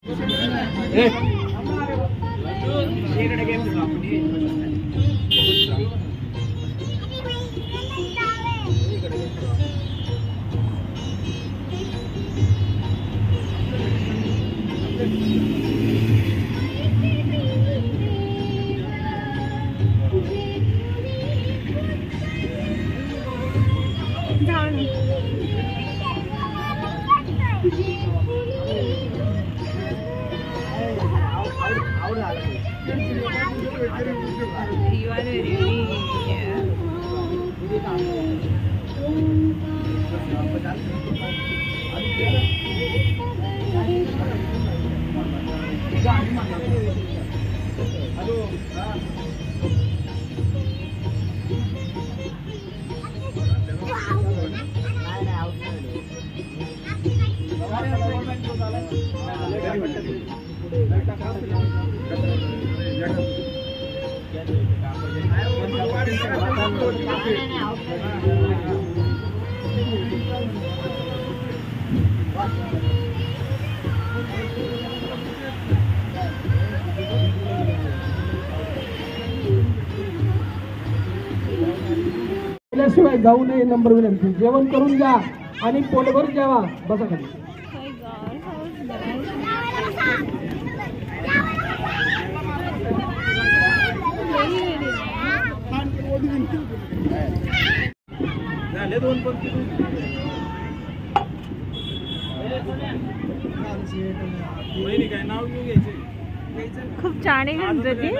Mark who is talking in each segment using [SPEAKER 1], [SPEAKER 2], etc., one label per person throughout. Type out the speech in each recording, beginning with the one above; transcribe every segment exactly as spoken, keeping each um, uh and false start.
[SPEAKER 1] You are very
[SPEAKER 2] शिवाय जाऊ नये नंबर विनंती. जेवण करून घ्या आणि पोटभर जेवा. बसा खाली.
[SPEAKER 1] खूप छान आहे गणपती.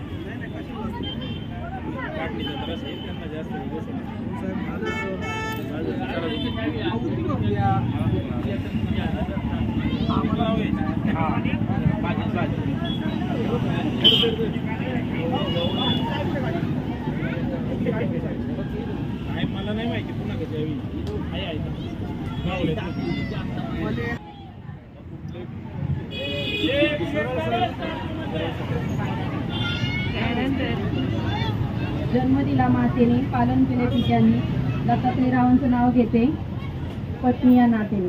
[SPEAKER 3] मला नाही माहिती पुन्हा कशी यावी.
[SPEAKER 4] जन्म दिला मातेने, पालन केले पित्यांनी, दत्तात्रय रावांचं नाव घेते पत्नी या नातेने.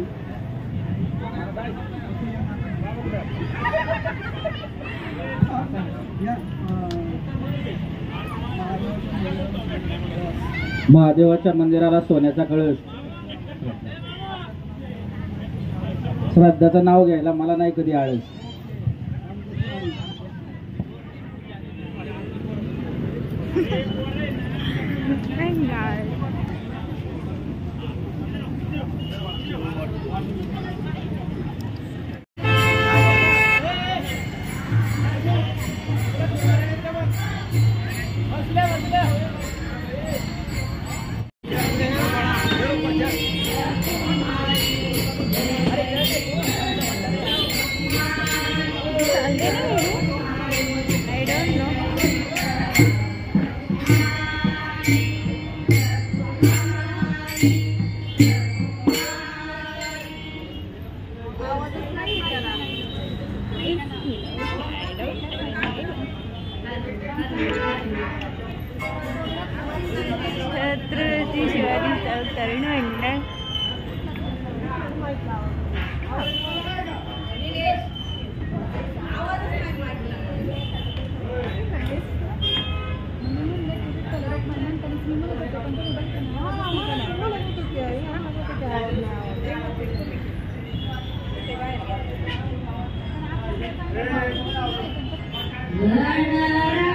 [SPEAKER 5] महादेवाच्या मंदिराला सोन्याचा कळस. श्राद्धाचं नाव घ्यायला मला नाही कधी आळस.
[SPEAKER 1] छत्रपती शिवाजी तरुण मंडळ
[SPEAKER 4] La la la